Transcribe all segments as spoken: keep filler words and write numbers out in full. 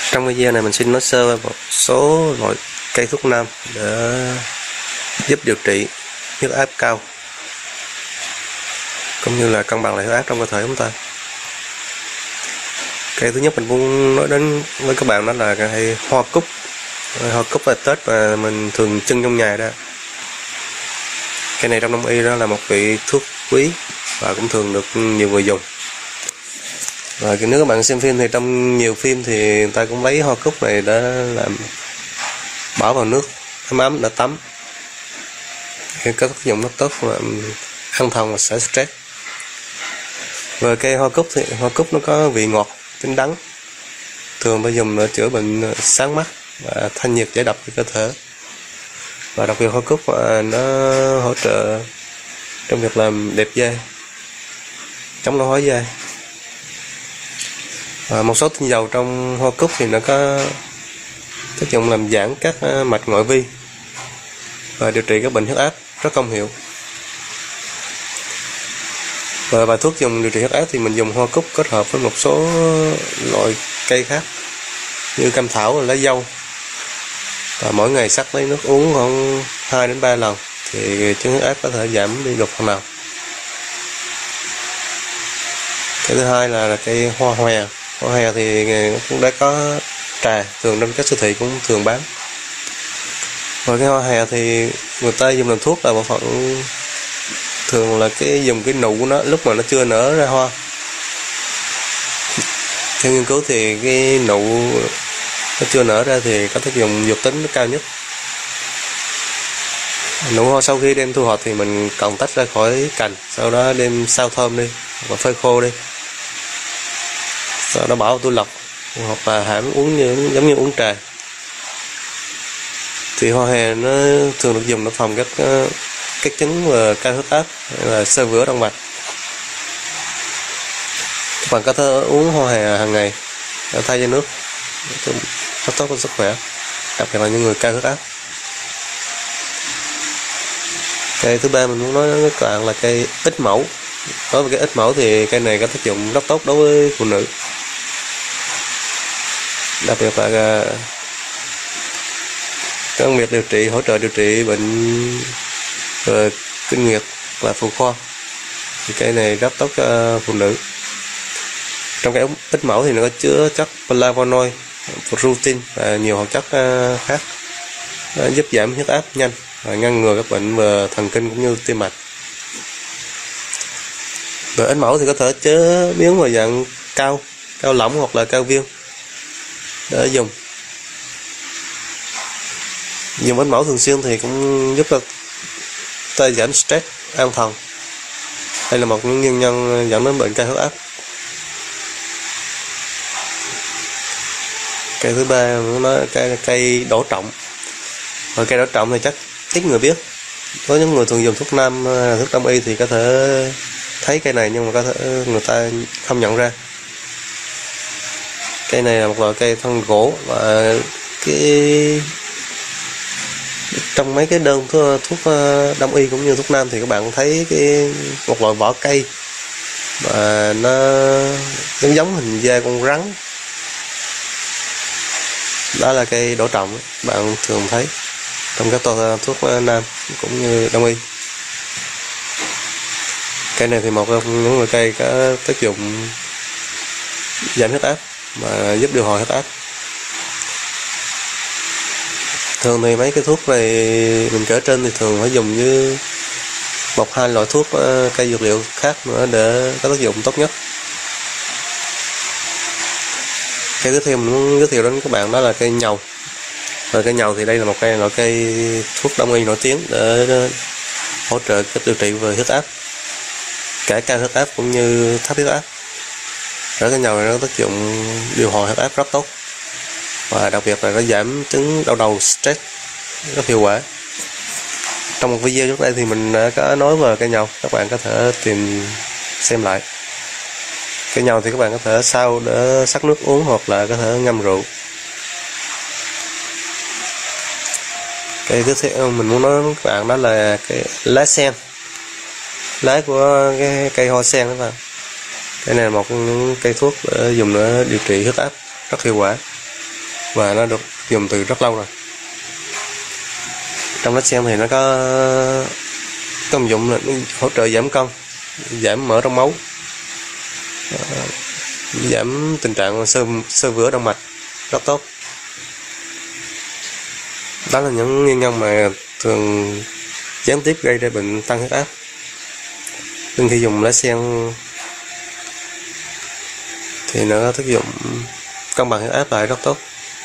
Trong video này mình xin nói sơ về một số loại cây thuốc nam để giúp điều trị huyết áp cao cũng như là cân bằng lại huyết áp trong cơ thể chúng ta. Cây thứ nhất mình muốn nói đến với các bạn đó là cây hoa cúc. Hoa cúc vào Tết mà mình thường trưng trong nhà đó. Cây này trong Đông y đó là một vị thuốc quý và cũng thường được nhiều người dùng. Và nếu các bạn xem phim thì trong nhiều phim thì người ta cũng lấy hoa cúc này để làm bỏ vào nước ấm ấm để tắm. Cái tác dụng rất tốt là an thần và giải stress. Về cây hoa cúc thì hoa cúc nó có vị ngọt, tính đắng, thường phải dùng để chữa bệnh sáng mắt và thanh nhiệt giải độc cho cơ thể. Và đặc biệt hoa cúc nó hỗ trợ trong việc làm đẹp da, chống lão hóa da. Và một số tinh dầu trong hoa cúc thì nó có tác dụng làm giãn các mạch ngoại vi và điều trị các bệnh huyết áp rất công hiệu. Và bài thuốc dùng điều trị huyết áp thì mình dùng hoa cúc kết hợp với một số loại cây khác như cam thảo và lá dâu, và mỗi ngày sắc lấy nước uống khoảng hai đến ba lần thì chứng huyết áp có thể giảm đi được phần nào. Cái thứ hai là, là cây hoa hòe. Hoa hòe thì cũng đã có trà, thường trong các siêu thị cũng thường bán. Và cái hoa hòe thì người ta dùng làm thuốc là bộ phận thường là cái dùng cái nụ của nó lúc mà nó chưa nở ra hoa. Theo nghiên cứu thì cái nụ nó chưa nở ra thì có tác dụng dược tính nó cao nhất. Nụ hoa sau khi đem thu hoạch thì mình cần tách ra khỏi cành, sau đó đem sao thơm đi và phơi khô đi, sau đó bỏ vào túi lọc hoặc là hãm uống như giống như uống trà. Thì hoa hòe nó thường được dùng để phòng các các chứng về cao huyết áp hay là xơ vữa động mạch. Các bạn có thể uống hoa hòe hàng ngày để thay cho nước, rất tốt cho sức khỏe, đặc biệt là những người cao huyết áp. Cây thứ ba mình muốn nói với các bạn là cây ích mẫu. Đối với cây ích mẫu thì cây này có tác dụng rất tốt đối với phụ nữ, đặc biệt là công việc điều trị hỗ trợ điều trị bệnh về kinh nguyệt và phụ khoa, thì cây này rất tốt cho phụ nữ. Trong cái ích mẫu thì nó có chứa chất flavonoid, protein và nhiều hoạt chất khác giúp giảm huyết áp nhanh và ngăn ngừa các bệnh về thần kinh cũng như tim mạch. Về ích mẫu thì có thể chế biến vào dạng cao, cao lỏng hoặc là cao viên để dùng. Dùng ích mẫu thường xuyên thì cũng giúp cho ta giảm stress, an thần. Đây là một nguyên nhân dẫn đến bệnh cao huyết áp. Cây thứ ba nó cây cây đỗ trọng. Và cây đỗ trọng thì chắc ít người biết. Có những người thường dùng thuốc nam, thuốc đông y thì có thể thấy cây này nhưng mà có thể người ta không nhận ra. Cây này là một loại cây thân gỗ, và cái trong mấy cái đơn thuốc, thuốc đông y cũng như thuốc nam thì các bạn thấy cái một loại vỏ cây và nó giống giống hình da con rắn. Đó là cây đỗ trọng, bạn thường thấy trong các toa thuốc nam cũng như đông y. Cây này thì một trong những loại cây có tác dụng giảm huyết áp và giúp điều hòa huyết áp. Thường thì mấy cái thuốc này mình kể trên thì thường phải dùng như một hai loại thuốc cây dược liệu khác nữa để có tác dụng tốt nhất. Cây tiếp theo mình muốn giới thiệu đến các bạn đó là cây nhầu. Và cây nhầu thì đây là một cây loại cây thuốc đông y nổi tiếng để hỗ trợ cách điều trị về huyết áp, cả cao huyết áp cũng như thấp huyết áp. Rồi cây nhầu này nó có tác dụng điều hòa huyết áp rất tốt, và đặc biệt là nó giảm chứng đau đầu, stress rất hiệu quả. Trong một video trước đây thì mình đã có nói về cây nhầu, các bạn có thể tìm xem lại. Cây nhầu thì các bạn có thể sau để sắc nước uống hoặc là có thể ngâm rượu. Cây tiếp theo mình muốn nói với các bạn đó là cái lá sen. Lá của cái cây hoa sen đó bạn. Cây này là một trong những cây thuốc để dùng để điều trị huyết áp rất hiệu quả. và nó được dùng từ rất lâu rồi. Trong lá sen thì nó có công dụng là hỗ trợ giảm cân, giảm mỡ trong máu, giảm tình trạng xơ xơ vữa động mạch, rất tốt. Đó là những nguyên nhân mà thường gián tiếp gây ra bệnh tăng huyết áp. Nhưng khi dùng lá sen thì nó có tác dụng cân bằng huyết áp lại rất tốt.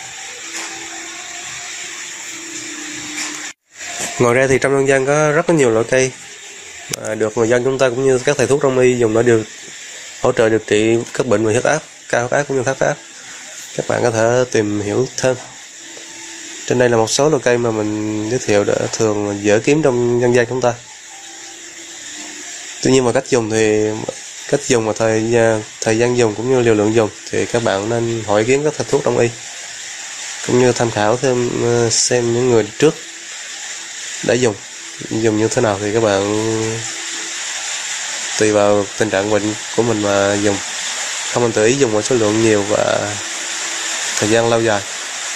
Ngoài ra thì trong dân gian có rất là nhiều loại cây mà được người dân chúng ta cũng như các thầy thuốc đông y dùng để điều hỗ trợ điều trị các bệnh về huyết áp, cao huyết áp cũng như thấp huyết áp. Các bạn có thể tìm hiểu thêm. Trên đây là một số loại cây mà mình giới thiệu để thường dễ kiếm trong dân gian chúng ta. Tuy nhiên mà cách dùng thì cách dùng và thời thời gian dùng cũng như liều lượng dùng thì các bạn nên hỏi ý kiến các thầy thuốc đông y, cũng như tham khảo thêm xem những người trước đã dùng dùng như thế nào thì các bạn tùy vào tình trạng bệnh của mình mà dùng, không nên tự ý dùng một số lượng nhiều và thời gian lâu dài.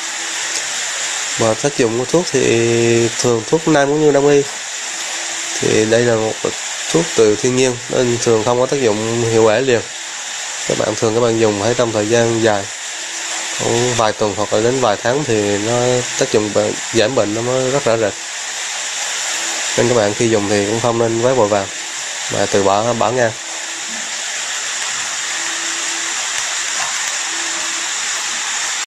Và tác dụng của thuốc thì thường thuốc nam cũng như đông y thì đây là một thuốc từ thiên nhiên nên thường không có tác dụng hiệu quả liền. Các bạn thường các bạn dùng hãy trong thời gian dài, khoảng vài tuần hoặc là đến vài tháng thì nó tác dụng bệnh, giảm bệnh nó mới rất rõ rệt. Nên các bạn khi dùng thì cũng không nên quá vội vàng mà từ bỏ bỏ ngang.